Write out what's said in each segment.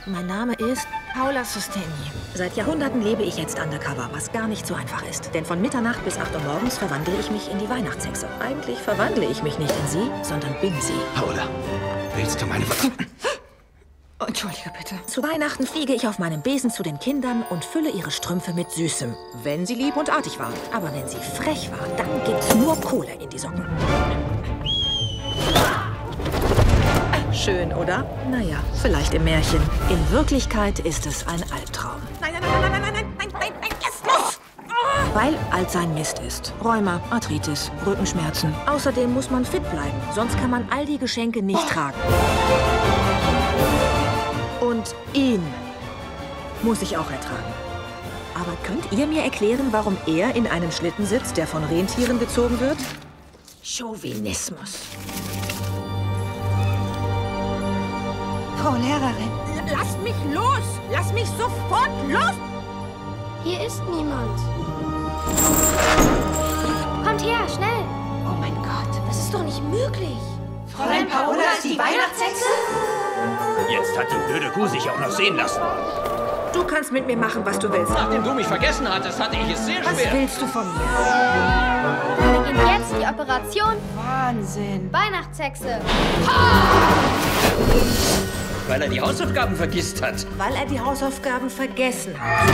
Mein Name ist Paula Susteni. Seit Jahrhunderten lebe ich jetzt undercover, was gar nicht so einfach ist. Denn von Mitternacht bis 8 Uhr morgens verwandle ich mich in die Weihnachtshexe. Eigentlich verwandle ich mich nicht in sie, sondern bin sie. Paula, willst du meine... Entschuldige bitte. Zu Weihnachten fliege ich auf meinem Besen zu den Kindern und fülle ihre Strümpfe mit Süßem. Wenn sie lieb und artig waren. Aber wenn sie frech war, dann gibt's nur Kohle in die Socken. Schön, oder? Naja, vielleicht im Märchen. In Wirklichkeit ist es ein Albtraum. Nein, nein, nein, nein, nein, nein, nein, nein, nein, es muss! Weil alt sein Mist ist. Rheuma, Arthritis, Rückenschmerzen. Außerdem muss man fit bleiben, sonst kann man all die Geschenke nicht tragen. Und ihn muss ich auch ertragen. Aber könnt ihr mir erklären, warum er in einem Schlitten sitzt, der von Rentieren gezogen wird? Chauvinismus. Frau Lehrerin. Lass mich los! Lass mich sofort los! Hier ist niemand. Kommt her, schnell! Oh mein Gott. Das ist doch nicht möglich. Fräulein Paola ist die Weihnachtshexe? Jetzt hat die blöde Kuh sich auch noch sehen lassen. Du kannst mit mir machen, was du willst. Nachdem du mich vergessen hattest, hatte ich es sehr Was schwer. willst du von mir? Wir beginnen jetzt die Operation Wahnsinn. Weihnachtshexe. Weil er die Hausaufgaben vergisst hat. Weil er die Hausaufgaben vergessen hat.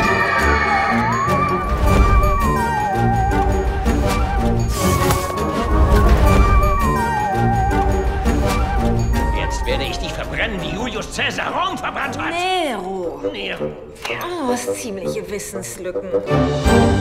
Jetzt werde ich dich verbrennen, wie Julius Caesar Rom verbrannt hat. Nero. Nero. Oh, was ziemliche Wissenslücken.